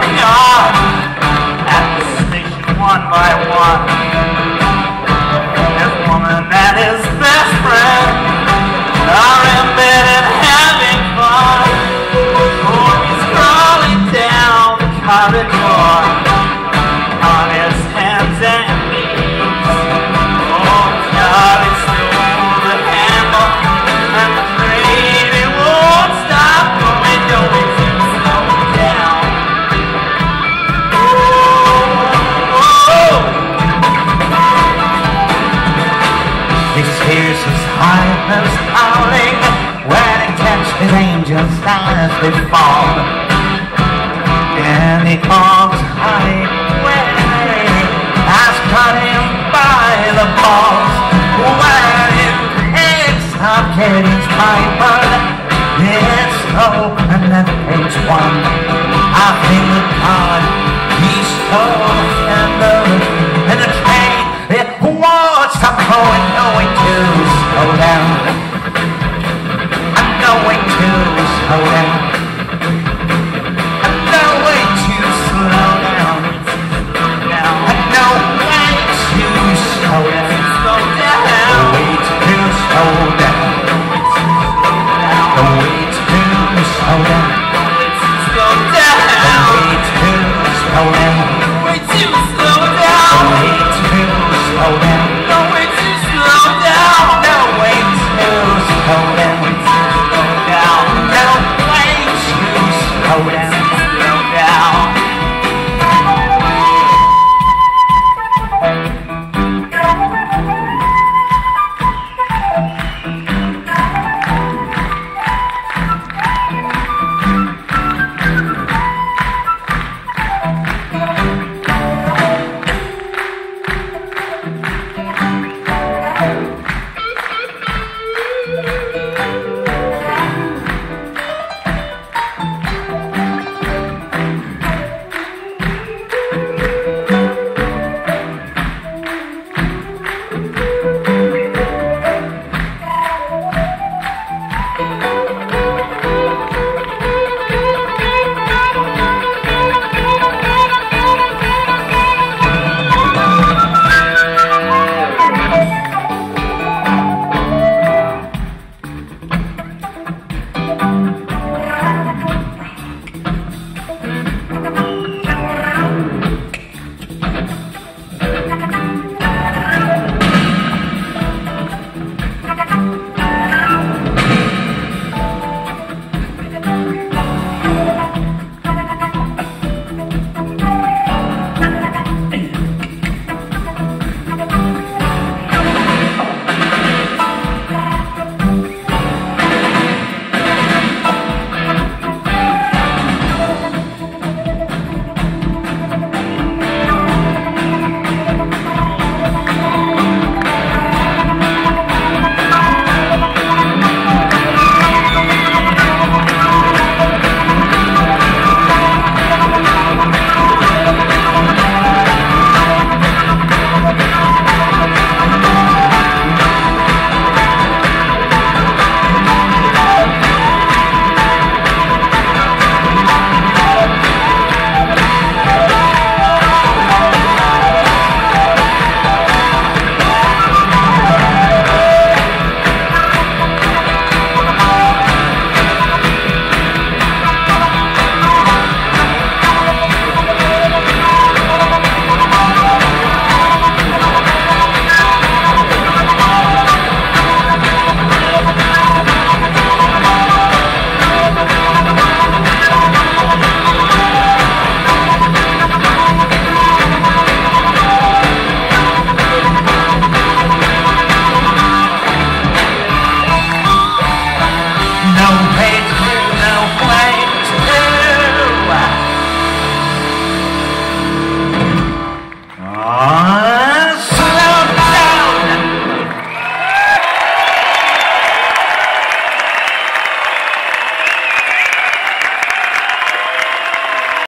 yard. At the station, one by one, his woman and his best friend are in bed and having fun. Oh, he's crawling down the corridor on his hands and knees. Oh, Charlie stole the handle and the train, it won't stop going, going to slow down. He hears his heart howling when he catches his angels as they fall. And he calls highway has caught him by the balls. When his head stopped getting hypered, it's slow and then page one. I think the card he stole and the train, it won't stop going to slow down. I'm going to slow down.